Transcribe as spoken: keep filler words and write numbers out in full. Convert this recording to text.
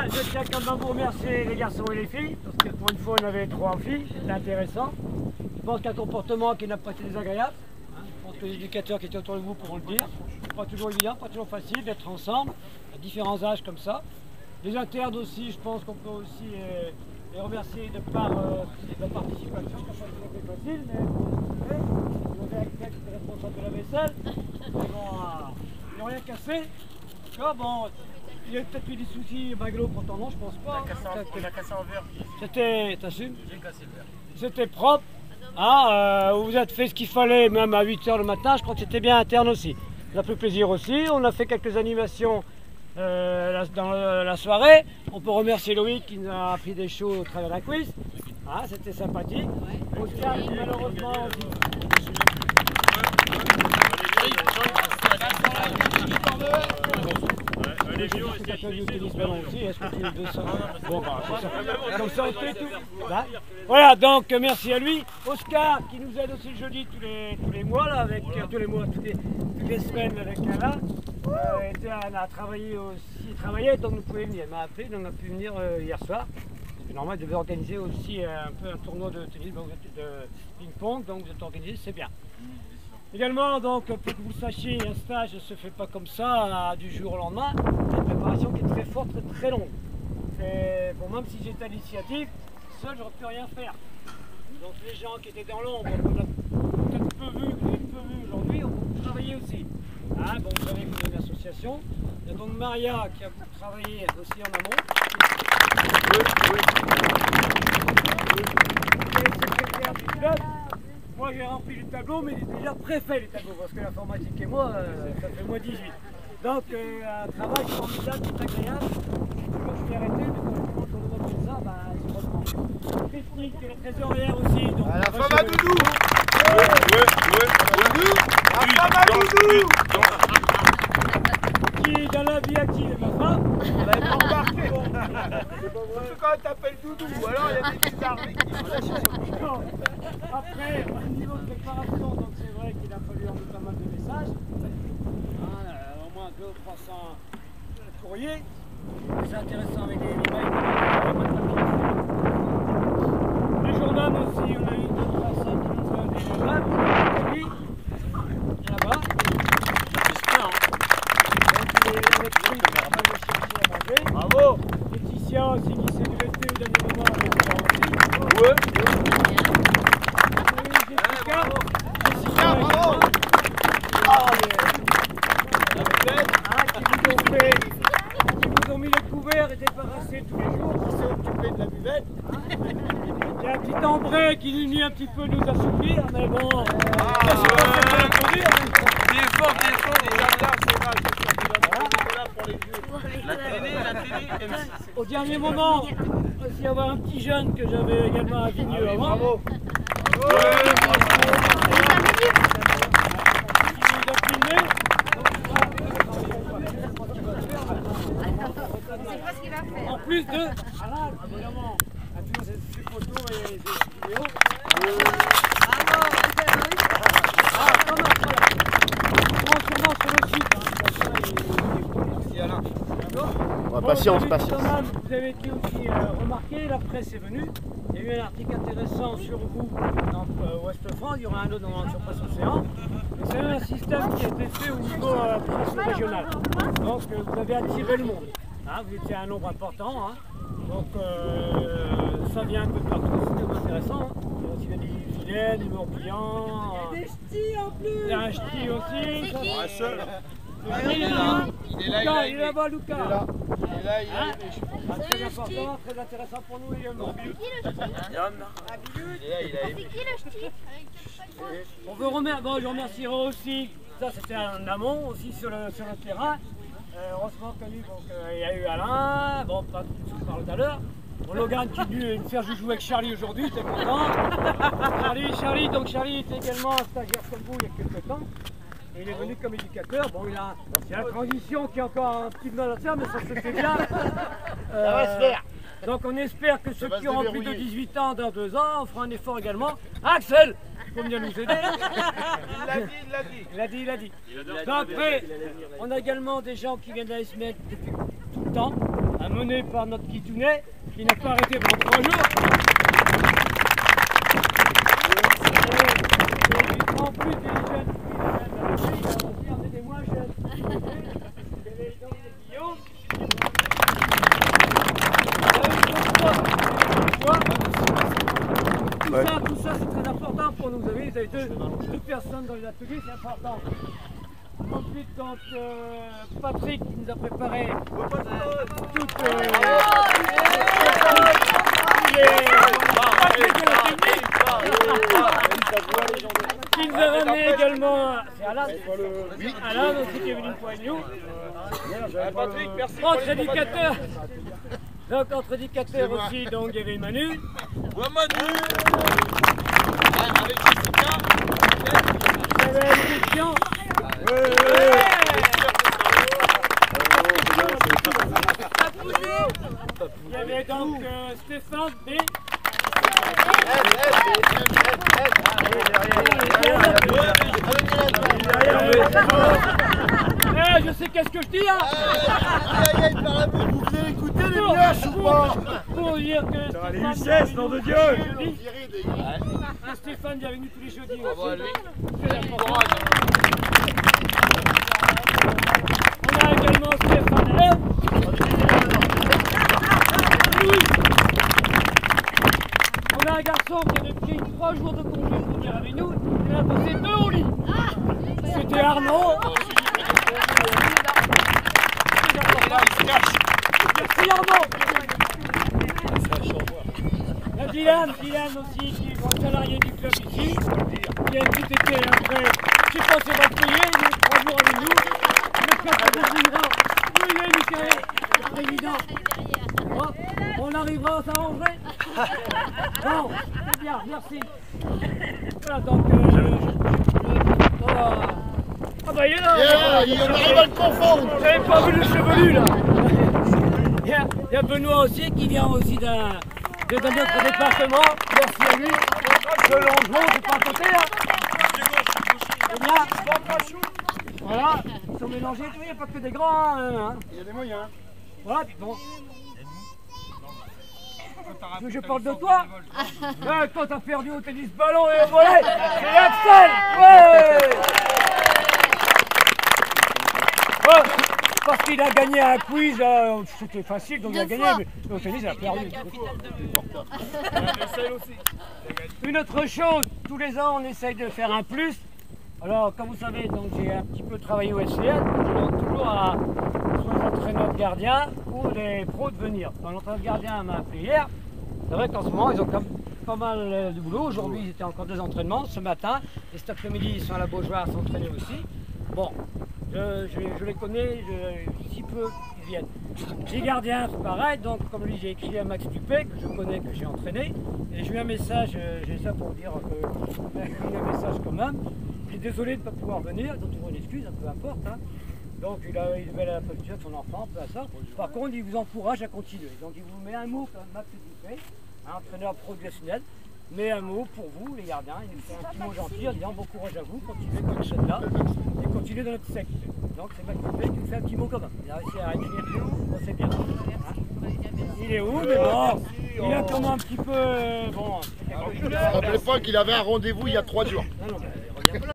je tiens quand même à vous remercier les garçons et les filles, parce que pour une fois on avait trois filles, c'était intéressant. Je pense qu'un comportement qui n'a pas été désagréable. Hein, je pense que les éducateurs qui étaient autour de vous pourront le dire. Pas toujours évident, pas toujours facile d'être ensemble, à différents âges comme ça. Les internes aussi, je pense qu'on peut aussi euh, les remercier de par euh, la participation, qui n'a pas toujours été facile, mais vous avez accepté qui était responsable de la vaisselle. Ils n'ont rien cassé. Là, bon, il y a peut-être eu des soucis Maglo pour ton nom, je pense pas. On a cassé en verre. C'était, t'assumes? J'ai cassé le verre. C'était propre. Ah, euh, vous avez fait ce qu'il fallait, même à huit heures le matin, je crois que c'était bien interne aussi. Ça a fait plaisir aussi. On a fait quelques animations euh, dans la soirée. On peut remercier Loïc qui nous a appris des choses au travers de la quiz. Ah, c'était sympathique. Oscar qui malheureusement... Les vidéos aussi, tennis ballon aussi, est-ce que tu es deux cents? Bon, bah, comme ça, on fait tout. Là. Voilà, donc merci à lui. Oscar qui nous aide aussi le jeudi tous les, tous les mois, là, avec euh, tous les mois, toutes les, toutes les semaines avec Alain. Euh, était, on a travaillé aussi, il travaillait, donc nous pouvons venir. Il m'a appelé, donc on a pu venir euh, hier soir. C'est normal, il devait organiser aussi euh, un peu un tournoi de tennis, donc, de ping-pong, donc vous êtes organisé, c'est bien. Également, donc, pour que vous le sachiez, un stage ne se fait pas comme ça, du jour au lendemain. C'est une préparation qui est très forte, très, très longue. Bon, même si j'étais à l'initiative, seul, j'aurais pu rien faire. Donc les gens qui étaient dans l'ombre, qu'on a peut-être peu vu, peu vu aujourd'hui, ont beaucoup travaillé aussi. Hein, bon, vous savez qu'on est une association. Il y a donc Maria qui a beaucoup travaillé aussi en amont. Oui, oui. Et secrétaire du club. Moi j'ai rempli le tableau, mais j'ai déjà préfait les tableaux, parce que l'informatique et moi, euh, ça fait moins dix-huit. Donc euh, un travail formidable, très agréable. Quand je suis arrêté, mais quand je me demande ça, bah, je reprends. Christine, qui est la trésorière aussi. Donc, ah, la femme à Doudou. Oui, oui, oui. La femme à Doudou. Qui, dans la vie active, est ma femme. On l'avait pas remarqué. Surtout quand elle t'appelle Doudou, ou alors il y a des petites armées qui sont là chez soi. Après, au niveau de préparation, donc c'est vrai qu'il a fallu enlever pas mal de messages. Hein, euh, au moins deux ou trois cents courriers. C'est intéressant avec les mails. Les journaux aussi, on a eu d'autres personnes qui nous ont donné des journaux. Lui, là-bas. J'espère. Donc il est avec lui, il va aller chercher à manger. Bravo. Laetitia aussi qui s'est restée au dernier moment avec moi aussi. Ouais. Jessica, bravo. Ah, qui vous ont fait, qui vous ont mis le couvert et débarrassé tous les jours, qui s'est occupé de la buvette. Il y a un petit Ambré qui est venu un petit peu nous assouplir, mais bon, euh, ah, je sais pas si on peut l'applaudir. Des efforts, des efforts. La télé, la télé, M six. Au dernier moment, aussi avoir un petit jeune que j'avais également à Vigneux avant. Bravo. En plus de Alain, évidemment, à tous ces photos et ces vidéos. Ah, quand même, franchement, sur le site. Merci Alain. Bon, patience, vous avez, patience. Même, vous avez été aussi euh, remarqué, la presse est venue. Il y a eu un article intéressant sur vous dans euh, Ouest France, il y aura un autre dans sur Presse Océan. C'est un système qui a été fait au niveau euh, régional. Donc euh, vous avez attiré le monde. Hein, vous étiez un nombre important. Hein. Donc euh, ça vient un peu de partout, c'est intéressant. Hein. Il y a aussi des Vilaine, des Morbihan. Des ch'tis en plus. Il y a un ch'ti aussi. Ça, Un seul. Ah, il est là, il est là, il est là-bas, Lucas. Il est là, il est là, il Hein? est là. Ah, très important, très intéressant pour nous également. Yann. Il est là, il a aimé. On veut remercier, bon, je remercierai aussi, ça c'était un amont aussi sur le, sur le terrain. Euh, heureusement que lui, donc, euh, il y a eu Alain, bon, pas tout ce que je parle tout à l'heure. Bon, Logan qui est venu me faire jouer avec Charlie aujourd'hui, j'étais content. Charlie, Charlie, donc Charlie était également un stagiaire comme vous il y a quelques temps. Et il est venu comme éducateur. Bon, il a, il y a la transition qui est encore un petit mal à faire, mais ça se fait bien. Ça va se faire. Donc on espère que ceux qui auront plus de dix-huit ans dans deux ans, on fera un effort également. Axel, il faut bien nous aider. Il l'a dit, il l'a dit. Il a dit, il a dit. Donc après, on a également des gens qui viennent de la S M E C depuis tout le temps, amenés par notre Kitounet, qui n'a pas arrêté pendant trois jours. Et en plus des jeunes qui viennent avec lui, il y a aussi amené des moins jeunes. Et les gens de Guillaume. Tout ça, tout ça c'est très important pour nous. Vous avez, vous avez deux, deux personnes dans les ateliers, c'est important. Ensuite, donc, euh, Patrick qui nous a préparé toute euh, qui nous a ramené également, c'est Alain, Alain aussi qui est venu pour nous. Patrick, merci. Entre éducateurs, donc entre éducateurs aussi, donc il y avait Manu. Ouais, Manu. Avec Il y avait Christian. Il y avait donc euh, Stéphane B. Eh, je sais qu'est-ce que je dis, hein. Vous venez écouter les mièches ou pas? Pour dire que Les Uchesses, nom de Dieu. Stéphane vient avec nous tous les jeudis aussi. On a également Stéphane L. On a un garçon qui avait pris trois jours de congé pour venir avec nous. Il a passé deux au lit. C'était Arnaud. Merci Arnaud. Il y a Dylan, Dylan aussi, qui est salarié du club ici, qui a tout été après, je sais pas si on va le payer, il est trois jours avec nous. Le club de président, oui, oui, Michael, le président. Bon, on arrivera à s'arranger. Bon, c'est bien, merci. Voilà, donc, euh, je, je, oh, ah bah il est là. Yeah, il arrive à le confondre. J'avais pas vu le chevelu là. Il y, a, il y a Benoît aussi qui vient aussi d'un de notre département. Merci à lui. Ce longement, c'est pas à côté là. C'est bien. Voilà, ils sont mélangés, il n'y a pas que des grands. Hein. Il y a des moyens. Voilà, puis bon. Tu veux que je parle de toi? Ouais, toi t'as perdu au tennis ballon et au volley. C'est Axel. Ouais. Ouais. Parce qu'il a gagné un quiz, euh, c'était facile, donc il a gagné, mais au tennis il a perdu. Une autre chose, tous les ans on essaye de faire un plus. Alors comme vous savez, donc j'ai un petit peu travaillé au S C N, je demande toujours à soit les entraîneurs de gardiens ou les pros de venir. Quand l'entraîneur de gardien m'a appelé hier, c'est vrai qu'en ce moment ils ont quand même pas mal de boulot. Aujourd'hui ils étaient encore deux entraînements, ce matin, et cet après-midi ils sont à la Beaujoire à s'entraîner aussi. Bon. Je, je, je les connais, je, si peu ils viennent. Les gardiens, c'est pareil, donc comme lui j'ai écrit à Max Dupé, que je connais, que j'ai entraîné, et j'ai eu un message, j'ai ça pour dire que j'ai eu un message quand même. Il est désolé de ne pas pouvoir venir, ils ont toujours une excuse, peu importe. Hein. Donc il, a, il devait la position de son enfant, peu à ça. Par contre, il vous encourage à continuer. Donc il vous met un mot comme Max Dupé, un entraîneur progressionnel. Mais un mot pour vous, les gardiens, il nous fait un petit mot gentil en disant bon courage à vous, continuez comme vous êtes là et continuez dans notre secte. Donc c'est Max Dupé qui nous fait un petit mot comme ça. Il a réussi à écrire tout, bon, c'est bien. Hein, il est où, mais bon, il a comme un petit peu. Bon, Je ne me rappelais pas qu'il avait un rendez-vous il y a trois jours. Non, non,